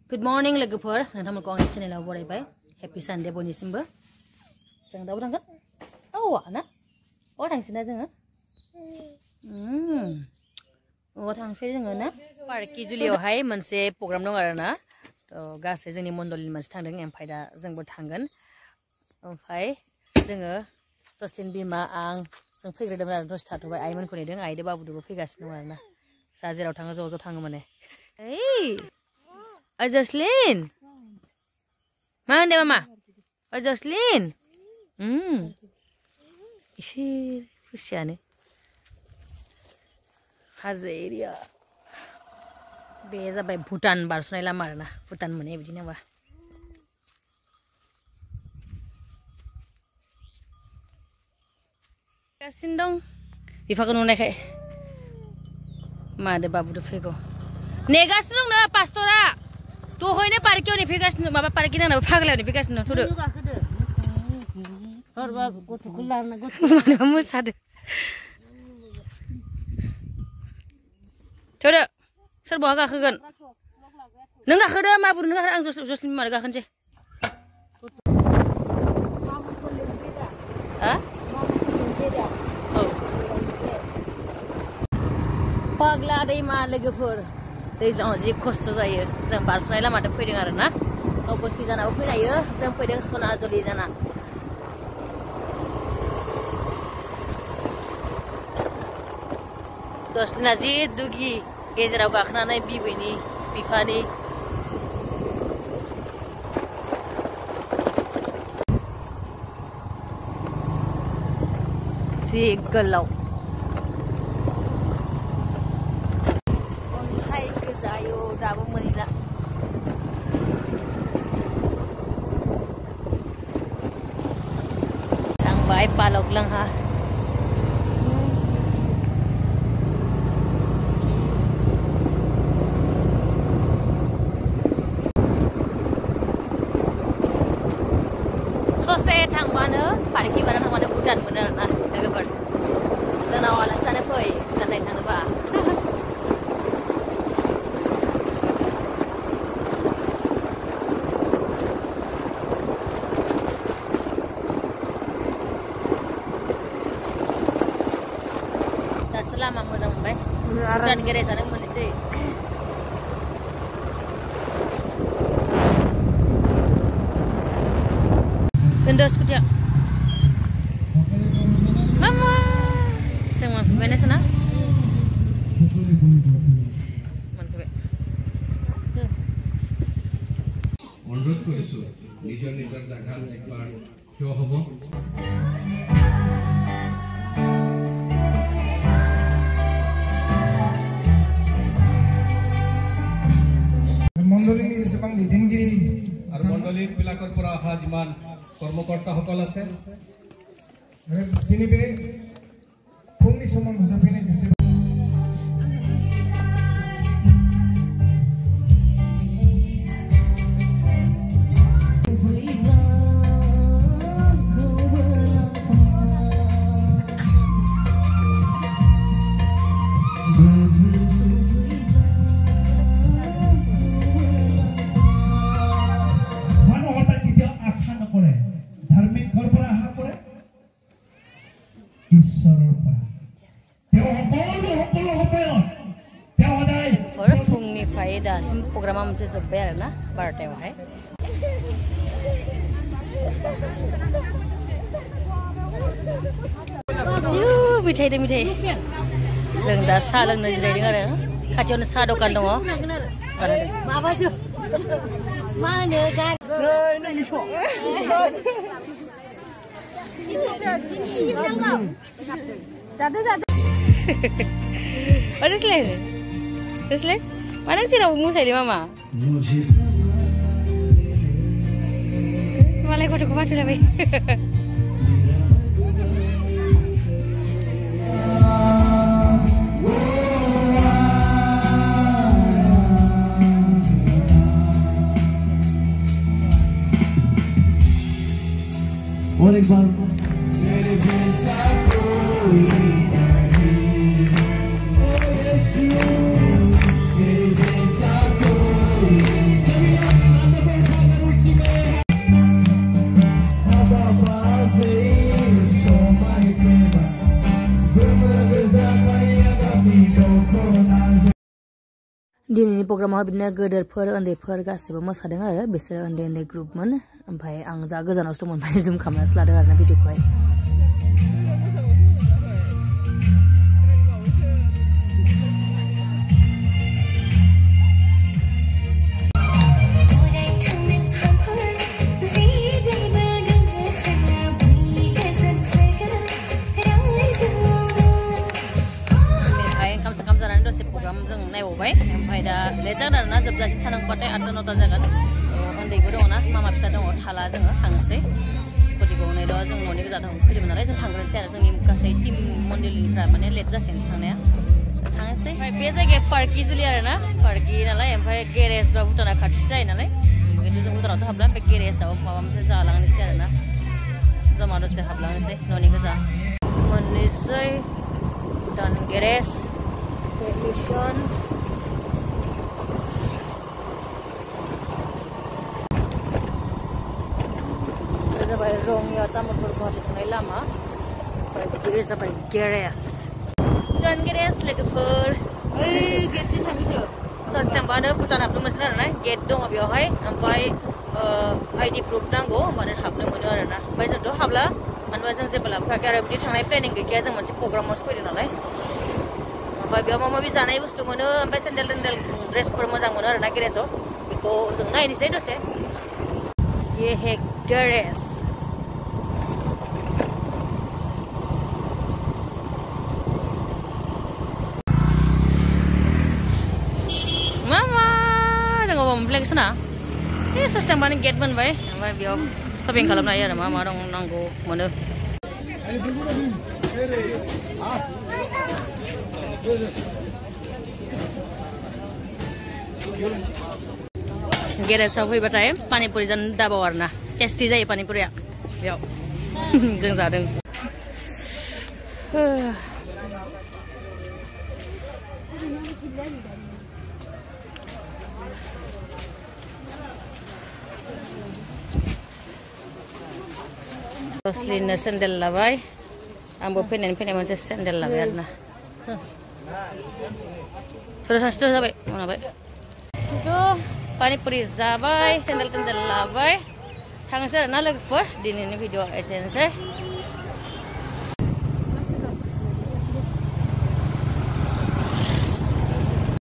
Good morning लोगोफोर नोंथांमोनखौ आंनि चेनेलाव बरायबाय Happy Sunday बयनिसिमबो जों दाबो थांगोन ना थांसैना जोङो थांसै जोङो ना पार्की जुलियावहाय मोनसे प्रग्राम दं आरो ना गासै जोंनि मण्डलनि मानसि थांदों ओमफ्राय दा जोंबो थांगोन ओमफ्राय जोङो जसलिन बिमा आं जों फैग्रोदोंमोन आरो दसे थाथ'बाय आइमोनखौ नेदों आइदो बाबुदोबो फैगासिनो दं आरो ना जा जेराव थाङो ज' थाङो माने Jocelyn, mana mama? Jocelyn, isi usianya. Hazeria, beza by Bhutan barusan lama na, Bhutan mana begini apa? Kasin dong, bifakan mana kayak, mana babu tu fego. Negas dong na pastora. Tuh ini parkir ni fikas, mama parkir na fagla ni fikas na tuh. Mana musad. Tuh, serba agak kegan. Nengah keda, mabur nengah ang jos mana agak kence. Hah? Oh. Pagla deh mah lagi fur. दैज्लाङाव जि खस्थ' जायो जों बारस'नाय लामाजों फैदों आरो ना नबस्थि जानाबो फैनायो जों फैदों सनाजुलि जाना जसलिना जि दुगि गेजेराव गाखोनानै बिबैनि बिफानि जि गोलाव dapat menila. Ang baik palok lang ha. So saya thang mana, Parki mana thang mana Bhutan benar na, lepas. Sana awal sana pergi, Bhutan lain thang apa? Lama moza Mumbai. Dan gerai sana munisi. Kendos kutia. Mama. Semua mana sana? Mantap. অনুরোধ কৰিছো নিজৰ নিজৰ জায়গাত একবাৰ কিয় হ'ব মণ্ডলী যেসবাং লিডিংগিৰি আৰু মণ্ডলী বিলাকৰ পৰা অহা যিমান কৰ্মকৰ্তাসকল আছে তিনিবে ফুংনি সমান নুজাপিনে যেসে Fungni faedah sim program masih sebar na partai wahai. Mitai deh mitai. Zeng dah salang nasi jadi dengar ya. Kacau nasi dokan dong. Apa sih? Mana jar? Ini show. Ini yang Dada. What is it? Terus mana sih nak umur saya mama? Malah kau cukup macam apa? Oleh bang. दिनैनि प्रग्रामाव बिदिनो गोदोरफोर उन्दैफोर गासिबो मोसादों आरो बिसोरो उन्दै उन्दै ग्रुपमोन ओमफ्राय आं जा गोजानावसो दंमोन ओमफ्राय जुम खालामनासो लादों आरोना भिडिअखौहाय दसे प्रग्राम जों नायबावबाय ओमफ्राय दा लेट जागोन आरोना जोबजासिम थानांगौबाथाय 8टा 9टा जागोन उन्दैबो दङ ना मामा फिसा दङ थाला जोङो थांनोसै स्कुटि गंनैल' जों न'नि गोजा फैदोंमोन नालाय जों थांग्रोनोसै आरो जोंनि गासै टिम मन्दिरनिफ्रा माने लेट जासिगोन थांनाया थांनोसै ओमफ्राय बे जायगाया पार्कि जुलि आरोना पार्कि नालाय ओमफ्राय गेरेज बा भुटाना खाथि जायो नालाय खिन्थु जों भुटानावथ' हाबला ओमफ्य गेरेजाव माबा मोनसे जालांनोसै आरोना जमा दसे हाबलांनोसै न'नि गोजा मोननोसै भुटान गेरेज Mission जाबाय रङिया तामुलपुर गुवाहाटी थांनाय लामा बे जाबाय गेरेज भुटान गेरेज लोगोफोर ओइ गेटसिम थांफैदो सस्टेमबानो भुटान हाबनो मोनसिगोन आरोना गेट दङ बेवहाय ओमफ्राय आइडि प्रुफ नांगौ होमबानो हाबनो मोनो आरोना ओमफ्राय जोंथ' हाबला मानोबा जों जेबो लाबोखायाखै आरो बिदि थांनाय प्लेनिं गैखाया जों मोनसे प्रग्रामावसो फैदों नालाय ओमफ्राय बेयाव माबा माबि जानाय बुस्थु मोनो ओमफ्राय सेन्देल ड्रेसफोर मोजां मोनो आरोना गेरेजाव बेखौ जों नायनोसै दसे ये है गेरेज मामा जों अबाव मोनफ्लायगोन ना बे सिस्टेमबानो गेट मोनबाय ओमफ्राय बेयाव शपिं खालामनो हायो आरो मा मा दं नांगौ मोनो गेरेजाव फैबाथाय पानिपुरि जानो दाबाव आरोना टेस्टि जायो पानिपुरिया बेयाव जों जादों रसलिननो सेन्देल लाबाय आंबो फैनाय मोनसे सेन्देल लाबाय आरोना सानसेथ' जाबाय मोनाबाय पानिपुरि जाबाय सेन्देल लाबाय थांनोसै आरोना लोगोफोर दिनैनि भिडिअ एसेनोसै